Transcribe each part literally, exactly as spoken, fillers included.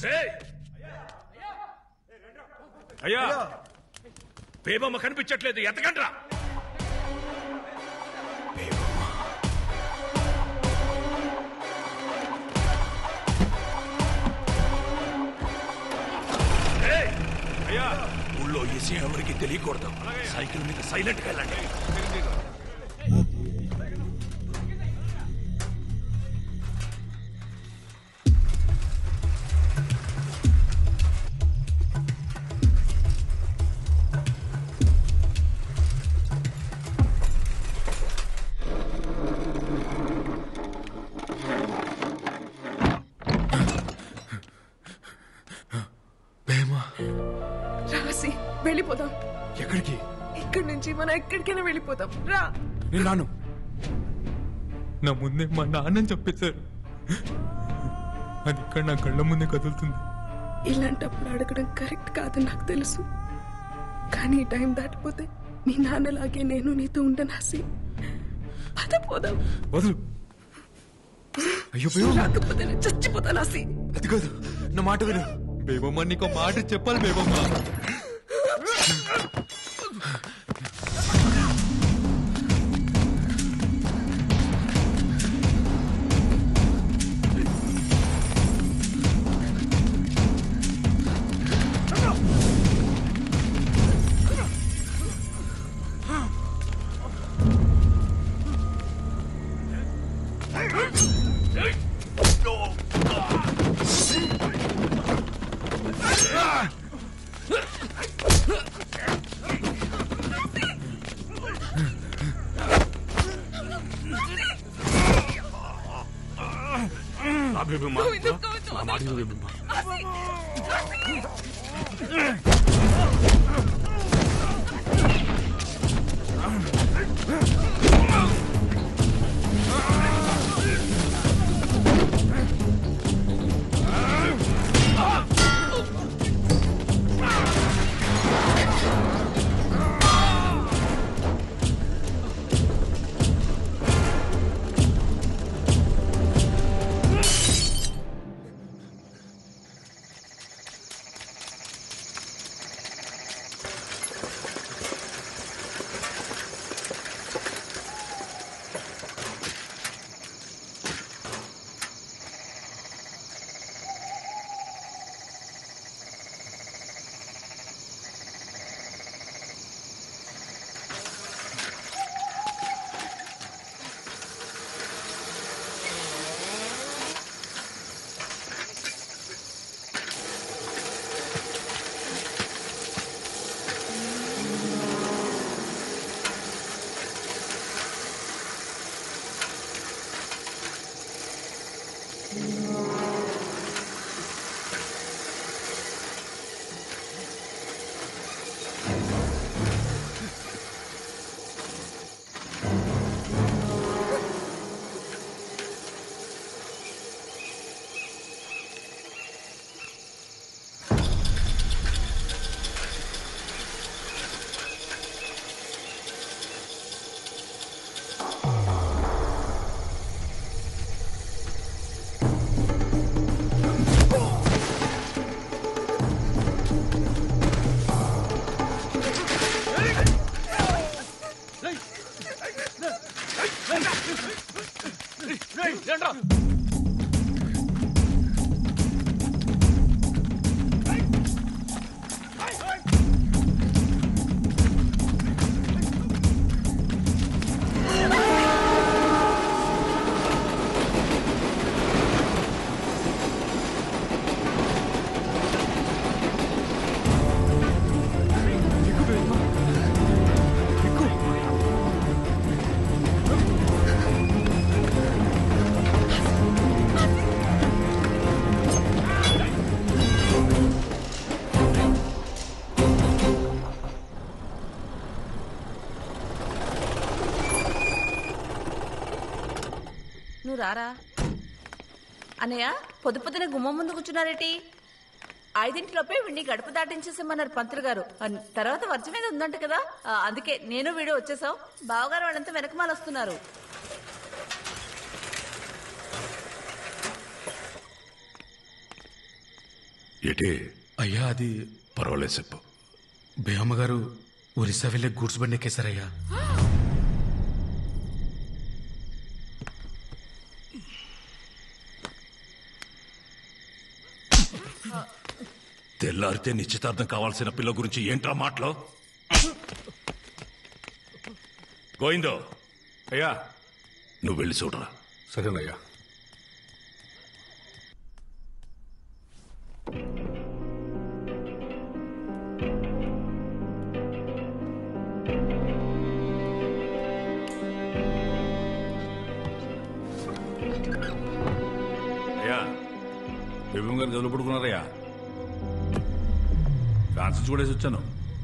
అయ్యా బేబమ్మ కనిపించట్లేదు, ఎతకండ్రా. అయ్యా ఊళ్ళో ఏసీ ఎవరికి తెలియకూడదు. సైకిల్ మీద సైలెంట్ గా వెళ్ళండి. వెళ్ళిపోదాం. ఎక్కడికి? ఇక్కడి నుంచి మనం ఎక్కడికైనా వెళ్ళిపోతాం. రా. నేను రాను. నా ముందే మా నాన్నని చెప్పేశారు. అది ఇక్కడ నా కళ్ళ ముందే కదులుతుంది. ఇలాంటప్పుడు అడగడం కరెక్ట్ కాదు నాకు తెలుసు, కానీ టైం దాటిపోతే మీ నాన్నలాగే నేను నీతో ఉండనాసి. పద పోదాం. వదులు. అయ్యో రాకపోతే నేను చచ్చిపోతా నాసి. అది కాదు, నా మాట విను. బేబమ్మ నీకు మాట చెప్పాలి. బేబమ్మ నువ్వు రారా. అన్నయ్య పొద్దు పొద్దున గుమ్మం ముందు కూర్చున్నారేటి? ఐదింటిలోపే వీడిని గడప దాటించేసామన్నారు పంతులు గారు. తర్వాత వర్జం మీద ఉందంట కదా, అందుకే నేను వీడియో వచ్చేసావు. బావగారు వాళ్ళంతా వెనకమాల వస్తున్నారు. ఏటే అయ్యా అది పర్వాలేదు చెప్పు. బేయమ్మ గారు ఒరిస్సా వెళ్ళే గూడ్స్ బండి ఎక్కేశారయ్యా. తెల్లారితే నిశ్చితార్థం కావాల్సిన పిల్ల గురించి ఏంట్రా మాటలో? గోయిందో అయ్యా నువ్వు వెళ్ళి చూడరా. సరేనయ్యా. అయ్యా బేబం గారు గదులు పడుకున్నారయ్యా. ఫ్యాన్సీ చూడేసి వచ్చాను.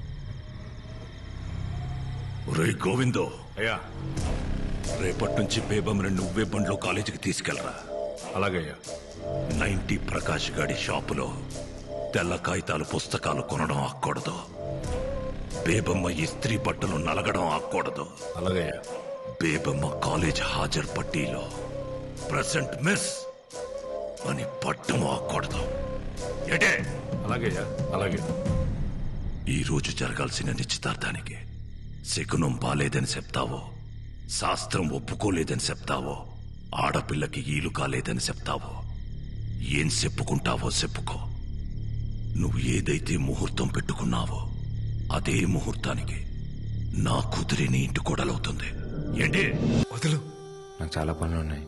ఒరేయ్ గోవిందో, అయ్యా రేపటి నుంచి బేబమ్ని నువ్వే బండ్లో కాలేజీకి తీసుకెళ్ళరా. అలాగయ్యా. నైన్టీ ప్రకాష్ గాడి షాపులో తెల్ల కాగితాలు పుస్తకాలు కొనడం ఆక్కూడదు. బేబమ్మ ఇస్త్రీ బట్టలు నలగడం ఆక్కూడదు. అలాగయ్యా. బేబమ్మ కాలేజ్ హాజరు పట్టీలో ప్రెసెంట్ మిస్ అని పట్టం ఆక్కూడదు. ఏటే? అలాగయ్యా. అలాగే. ఈ రోజు జరగాల్సిన నిశ్చితార్థానికి శకునం బాలేదని చెప్తావో, శాస్త్రం ఒప్పుకోలేదని చెప్తావో, ఆడపిల్లకి ఈలు కాలేదని చెప్తావో, ఏం చెప్పుకుంటావో చెప్పుకో. నువ్వు ఏదైతే ముహూర్తం పెట్టుకున్నావో అదే ముహూర్తానికి నా కూతురి నీ ఇంటి కోడలవుతుంది. ఏంటి? వదులు, నాకు చాలా పనులు ఉన్నాయి.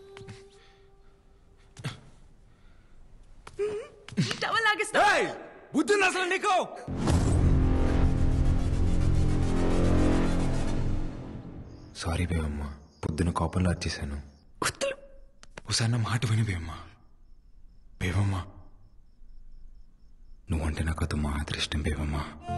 బుద్ధి అసలు నీకు? సారీ బేవమ్మ, పొద్దున కోపంలో వచ్చేసాను. ఒకసారి నా మాట విని బేవమ్మ. బేవమ్మ, నువ్వంటే నాకు అది మా అదృష్టం బేవమ్మ.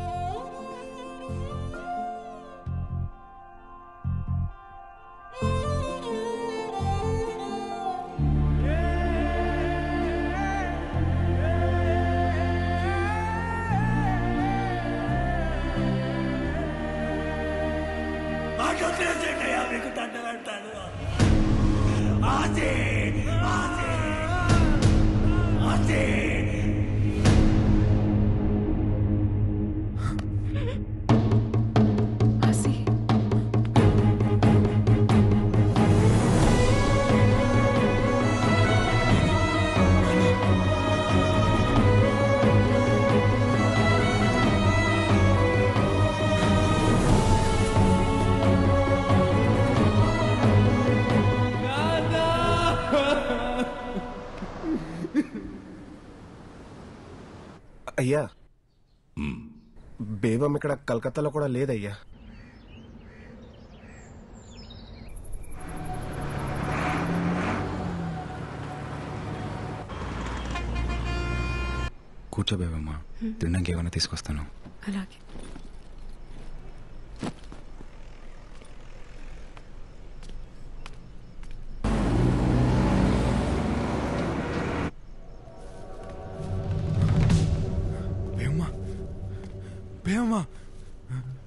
అయ్యా, బేబం ఇక్కడ కలకత్తాలో కూడా లేదయ్యా. కూర్చో బేబమ్మ, తినడానికి ఏమైనా తీసుకొస్తాను. అలాగే. బేబమ్మ, బేబమ్మ,